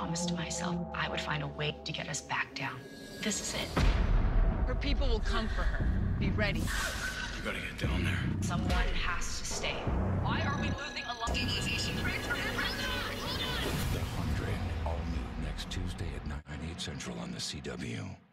promised myself I would find a way to get us back down. This is it. Her people will come for her. Be ready. You gotta get down there. Someone has to stay. Why are we losing a lot? Stabilization threat for The 100, all new next Tuesday at 9, 8 Central on the CW.